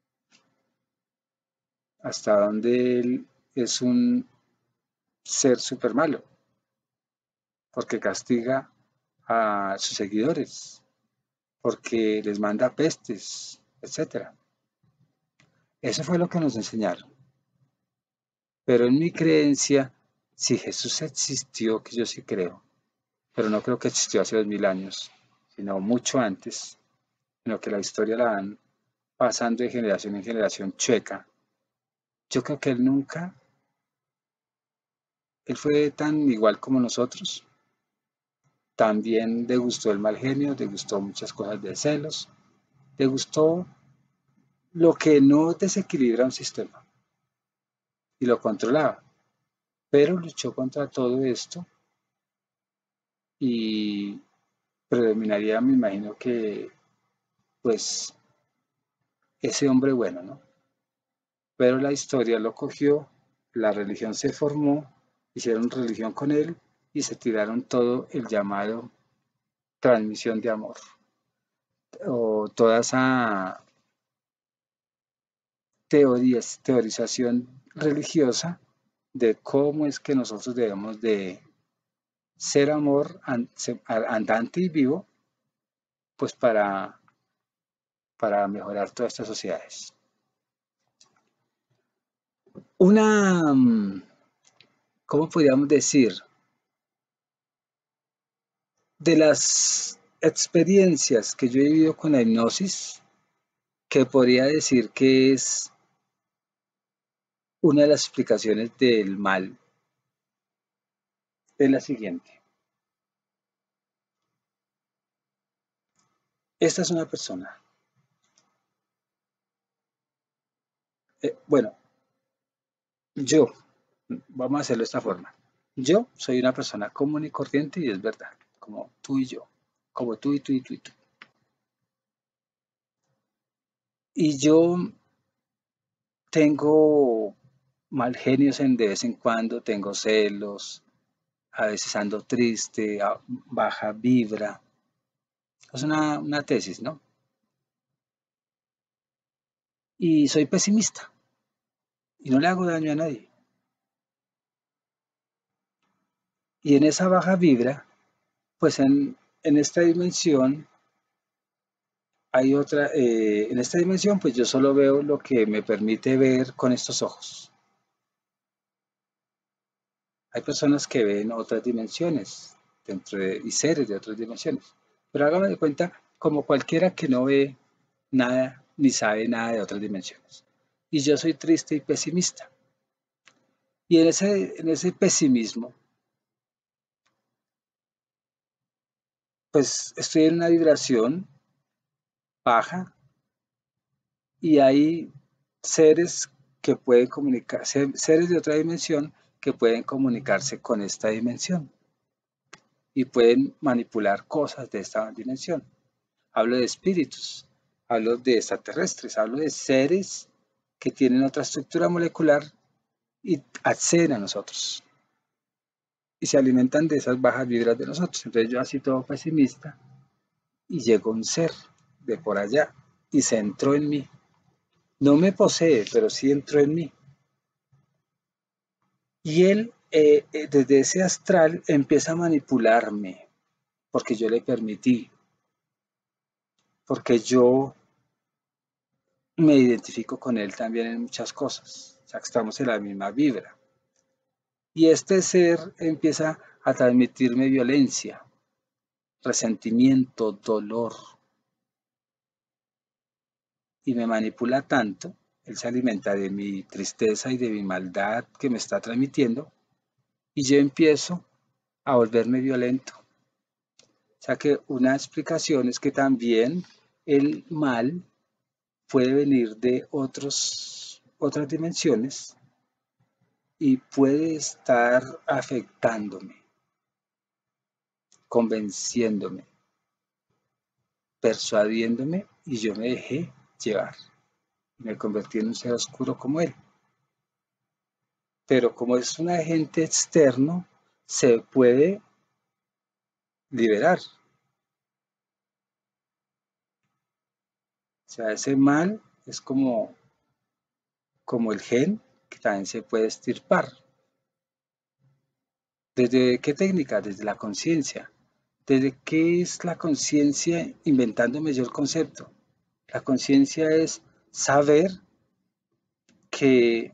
hasta donde Él es un ser súper malo, porque castiga a sus seguidores, porque les manda pestes, etcétera. Eso fue lo que nos enseñaron. Pero en mi creencia, si Jesús existió, que yo sí creo, pero no creo que existió hace 2000 años, sino mucho antes, sino que la historia la van pasando de generación en generación chueca. Yo creo que él nunca, él fue tan igual como nosotros, también degustó el mal genio, degustó muchas cosas de celos, degustó lo que no desequilibra un sistema y lo controlaba, pero luchó contra todo esto y predominaría, me imagino que, pues, ese hombre bueno, ¿no? Pero la historia lo cogió, la religión se formó, hicieron religión con él y se tiraron todo el llamado transmisión de amor o toda esa teorización religiosa de cómo es que nosotros debemos de ser amor andante y vivo, pues para mejorar todas estas sociedades. Una, ¿cómo podríamos decir? De las experiencias que yo he vivido con la hipnosis, que podría decir que es una de las explicaciones del mal, es la siguiente. Esta es una persona. Bueno, yo, vamos a hacerlo de esta forma. Yo soy una persona común y corriente y es verdad, como tú y yo, como tú y tú y tú y tú. Y yo tengo mal genios de vez en cuando, tengo celos, a veces ando triste, baja vibra. Es una tesis, ¿no? Y soy pesimista y no le hago daño a nadie. Y en esa baja vibra, pues en esta dimensión hay otra, en esta dimensión pues yo solo veo lo que me permite ver con estos ojos. Hay personas que ven otras dimensiones y seres de otras dimensiones. Pero hágame de cuenta como cualquiera que no ve nada ni sabe nada de otras dimensiones. Y yo soy triste y pesimista. Y en ese pesimismo, pues estoy en una vibración baja y hay seres que pueden comunicarse, seres de otra dimensión que pueden comunicarse con esta dimensión y pueden manipular cosas de esta dimensión. Hablo de espíritus, hablo de extraterrestres, hablo de seres que tienen otra estructura molecular y acceden a nosotros y se alimentan de esas bajas vibras de nosotros. Entonces yo así todo pesimista y llegó un ser de por allá y se entró en mí. No me posee, pero sí entró en mí. Y él desde ese astral empieza a manipularme porque yo le permití, porque yo me identifico con él también en muchas cosas. O sea, que estamos en la misma vibra. Y este ser empieza a transmitirme violencia, resentimiento, dolor. Y me manipula tanto, él se alimenta de mi tristeza y de mi maldad que me está transmitiendo. Y yo empiezo a volverme violento. O sea que una explicación es que también el mal puede venir de otras dimensiones y puede estar afectándome, convenciéndome, persuadiéndome y yo me dejé llevar. Me convertí en un ser oscuro como él. Pero como es un agente externo, se puede liberar. O sea, ese mal es como el gen que también se puede extirpar. ¿Desde qué técnica? Desde la conciencia. ¿Desde qué es la conciencia? Inventándome yo el concepto. La conciencia es saber que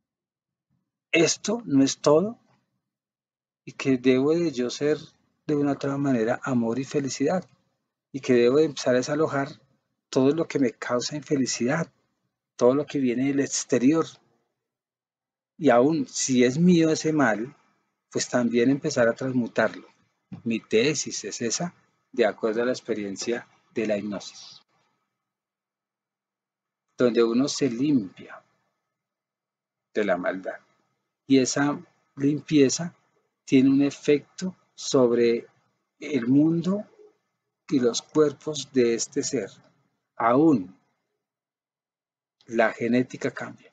esto no es todo y que debo de yo ser de una u otra manera amor y felicidad y que debo de empezar a desalojar todo lo que me causa infelicidad, todo lo que viene del exterior y aún si es mío ese mal, pues también empezar a transmutarlo. Mi tesis es esa, de acuerdo a la experiencia de la hipnosis. donde uno se limpia de la maldad. Y esa limpieza tiene un efecto sobre el mundo y los cuerpos de este ser. Aún la genética cambia,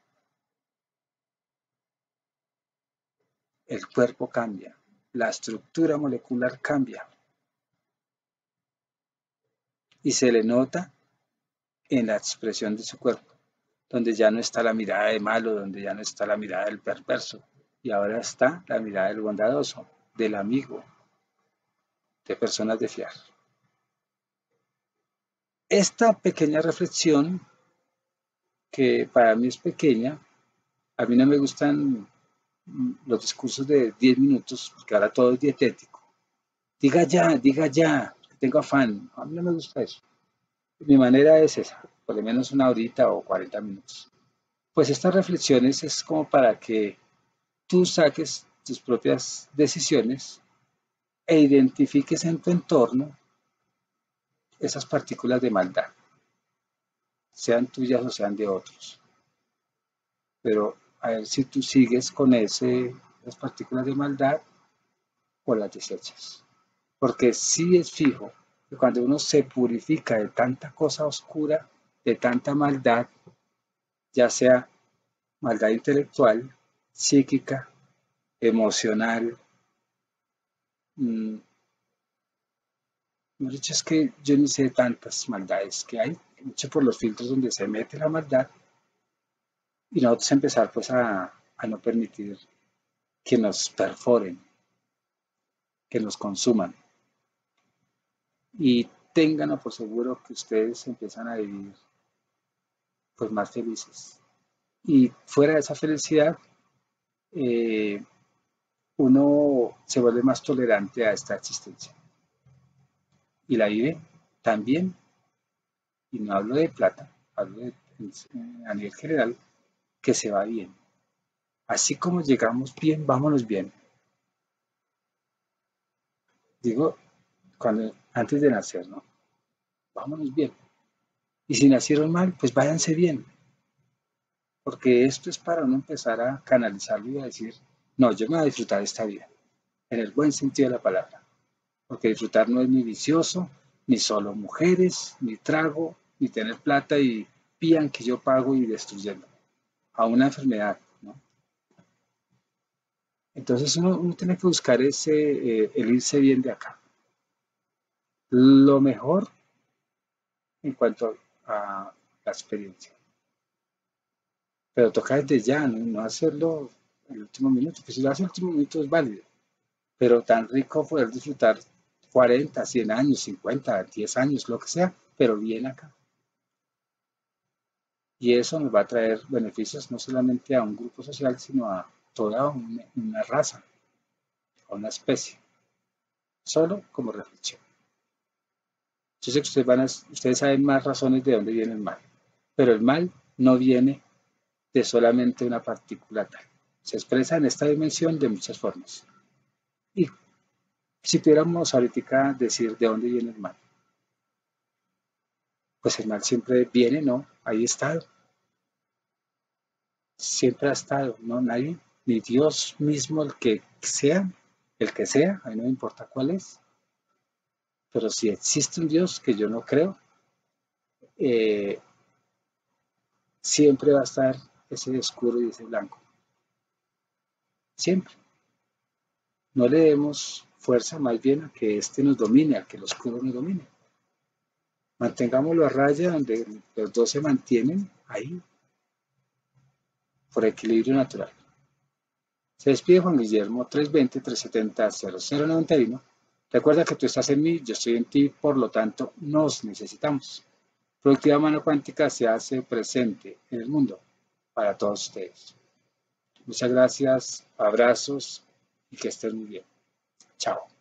el cuerpo cambia, la estructura molecular cambia y se le nota en la expresión de su cuerpo, donde ya no está la mirada de malo, donde ya no está la mirada del perverso, y ahora está la mirada del bondadoso, del amigo, de personas de fiar. Esta pequeña reflexión, que para mí es pequeña, a mí no me gustan los discursos de 10 minutos, porque ahora todo es dietético. Diga ya, tengo afán. A mí no me gusta eso. Mi manera es esa, por lo menos una horita o 40 minutos. Pues estas reflexiones es como para que tú saques tus propias decisiones e identifiques en tu entorno esas partículas de maldad, sean tuyas o sean de otros. Pero a ver si tú sigues con esas partículas de maldad o las desechas. Porque sí es fijo que cuando uno se purifica de tanta cosa oscura, de tanta maldad, ya sea maldad intelectual, psíquica, emocional, lo dicho es que yo ni sé tantas maldades que hay, mucho por los filtros donde se mete la maldad, y nosotros empezar pues a no permitir que nos perforen, que nos consuman, y ténganlo por seguro que ustedes empiezan a vivir pues más felices. Y fuera de esa felicidad, eh, uno se vuelve más tolerante a esta existencia y la vive también, y no hablo de plata, hablo a nivel general, que se va bien. Así como llegamos bien, vámonos bien. Digo, antes de nacer, ¿no? Vámonos bien. Y si nacieron mal, pues váyanse bien. Porque esto es para uno empezar a canalizarlo y a decir, no, yo me voy a disfrutar de esta vida, en el buen sentido de la palabra. Porque disfrutar no es ni vicioso, ni solo mujeres, ni trago, ni tener plata y pían que yo pago y destruyendo. A una enfermedad, ¿no? Entonces uno tiene que buscar el irse bien de acá. Lo mejor en cuanto a la experiencia. Pero toca desde ya, no hacerlo en el último minuto, que si lo hace en el último minuto es válido. Pero tan rico poder disfrutar 40, 100 años, 50, 10 años, lo que sea, pero bien acá. Y eso nos va a traer beneficios no solamente a un grupo social, sino a toda una raza, a una especie, solo como reflexión. Yo sé que ustedes saben más razones de dónde viene el mal, pero el mal no viene de solamente una partícula tal. Se expresa en esta dimensión de muchas formas. Y si pudiéramos ahorita decir de dónde viene el mal, pues el mal siempre viene, ¿no? Ahí ha estado, siempre ha estado, ¿no? Nadie, ni Dios mismo el que sea, a mí no me importa cuál es, pero si existe un Dios que yo no creo, eh, siempre va a estar ese oscuro y ese blanco, siempre. No le demos fuerza más bien a que este nos domine, a que el oscuro nos domine. Mantengámoslo a raya donde los dos se mantienen ahí, por equilibrio natural. Se despide Juan Guillermo 320-370-0091. Recuerda que tú estás en mí, yo estoy en ti, por lo tanto nos necesitamos. Productiva Mano Cuántica se hace presente en el mundo para todos ustedes. Muchas gracias, abrazos y que estén muy bien. Chao.